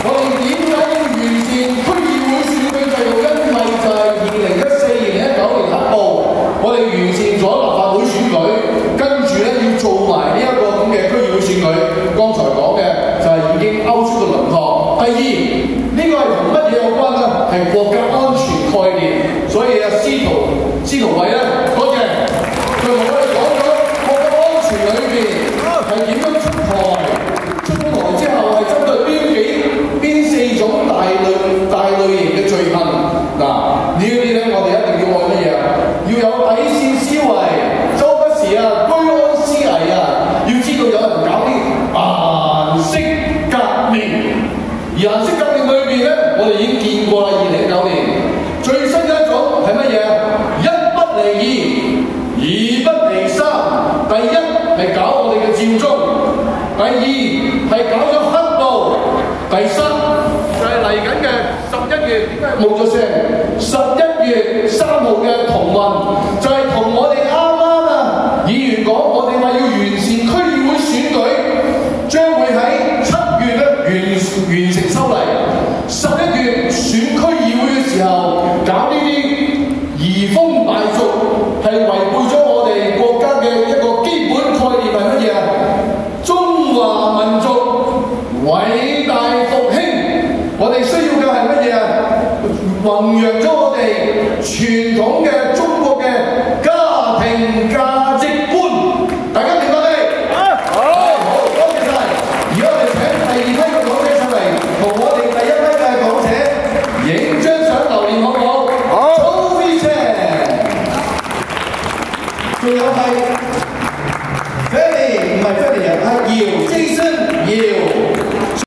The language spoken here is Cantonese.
我哋點解要完善區議會選舉制度？因為就係2014、2019年黑暴，我哋完善咗立法會選舉，跟住咧要做埋呢一個咁嘅區議會選舉。剛才講嘅就係已經勾出個輪廓。第二，呢個係同乜嘢有關咧？係國家安全概念。所以啊，司徒偉咧，多謝佢同我哋講咗國家安全裏邊係點樣出台之後係針對邊4種大類型嘅罪行。嗱，呢啲咧我哋一定要按乜嘢啊？要有底線思維，周不時啊居安思危啊！要知道有人搞啲顏色革命，而顏色革命裏邊咧，我哋已經見過啦。2019年最新嘅一種係乜嘢啊？一不離二，二不離三。第一係搞我哋嘅佔中，第二係搞咗黑暴，第三就係嚟緊嘅11月，點解冇咗聲？11月3號嘅同運，就係同我哋啱啱啊議員講